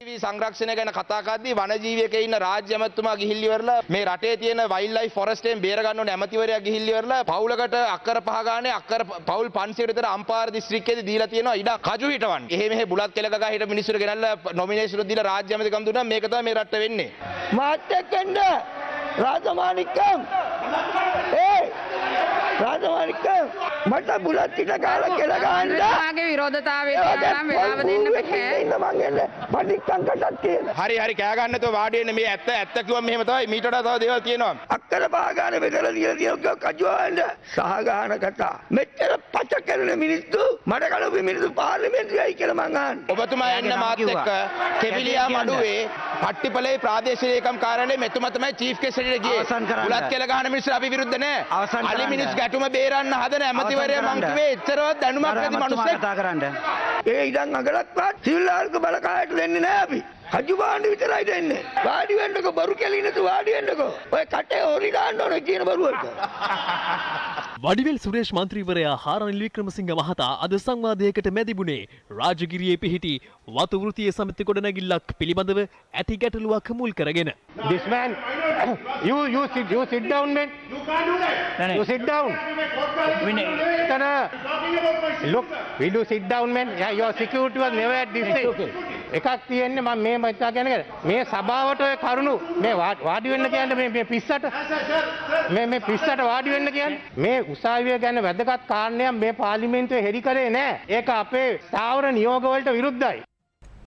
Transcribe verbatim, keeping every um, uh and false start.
සංරක්ෂණය ගැන කතා කරද්දී වනජීවියක ඉන්න රාජ්‍ය ඇමතුමා ගිහිල්ලි ඉවරලා මේ රටේ තියෙන වයිල්ඩ් ලයිෆ් ෆොරස්ට් එකෙන් බේර ගන්න ඕනේ ඇමතිවරයා ගිහිල්ලි ඉවරලා පවුලකට අක්කර පහ ගානේ අක්කර පවුල් පන්සියයට විතර අම්පාර දිස්ත්‍රික්කයේදී දීලා තියෙනවා ඉඩ කජු හිටවන්න. එහෙ මෙහෙ බුලත් කෙල ගගා හිට මිනිස්සුන්ට ගෙනල්ලා නොමිනේෂන් දීලා රාජ්‍ය ඇමතිකම් දුන්නා මේක තමයි මේ රට වෙන්නේ. මාත් එක්කෙන්ද රාජමාණික්කම් ඒ රාජමාණික්කම් මට බුලත් පිට කාලා කියලා ගන්න. ආගේ විරෝධතාවය තියෙනවා නම් වෙලාව දෙන්න බෑ. ඉන්න මං එන්නේ. මඩික්කම් කටක් තියෙන. හරි හරි කෑ ගන්න නැතුව වාඩි වෙන්න මේ ඇත්ත ඇත්ත කිව්වම මෙහෙම තමයි මීට වඩා තව දේවල් තියෙනවා. අක්කර පාගානේ බෙදලා දීලා තියෙනවා කජුවන්න. සහ ගහන කතා. මෙච්චර පච කරන මිනිස්සු මඩ කලපු මිනිස්සු පාර්ලිමේන්තුවයි කියලා මං අහන්නේ. ඔබතුමා එන්න මාත් එක්ක කෙවිලියා මඩුවේ පට්ටිපලේ ප්‍රාදේශීය ඒකම් කාර්යාලයේ මෙතුමා තමයි චීෆ් කෙස් එකට ගියේ. බුලත් කෙල ගහන මිනිස්සු අපි විරුද්ධ නැහැ. අලි මිනිස් ගැටුම බේරන්න හදන ඇමතිවරයා මං කිව්වේ එච්චරවත් දැනුමක් නැති මිනිස්සෙක්. කතා කරන්න. ඒ ඉඩම් අගලක්වත් සිල්ලාල්ක බලකායට දෙන්නේ නැහැ අපි. හජු බාණ්ඩ විතරයි දෙන්නේ. වාඩි වෙන්නකෝ බරු කෙලින් නැතු වාඩි වෙන්නකෝ. ඔය කටේ හොරි දාන්න ඕනේ කියන බරුවට. වඩිවෙල් සුරේෂ් මන්ත්‍රීවරයා හා රනිල් වික්‍රමසිංහ මහතා අද සංවාදයකට මැදිබුණේ රාජගිරියේ පිහිටි වතු වෘත්තීය සමිති ගොඩනැගිල්ලක් පිළිබඳව ඇති ගැටලුවක් මුල් කරගෙන. This man, you you sit you sit down man. You can't do that. No, no. You sit down. We look, we do sit down man. Yeah, your security was never at this stage. එකක් තියෙන්නේ මම මේ මචං කියන්නේ මේ සභාවට ඔය කරුණු මේ වාඩි වෙන්න කියන්නේ මේ මේ පිස්සට මේ මේ පිස්සට වාඩි වෙන්න කියන්නේ මේ උසාවිය ගැන වැදගත් කාරණයක් මේ පාර්ලිමේන්තුවේ හෙළි කරේ නැහැ. ඒක අපේ ස්ථාවර නියෝග වලට විරුද්ධයි.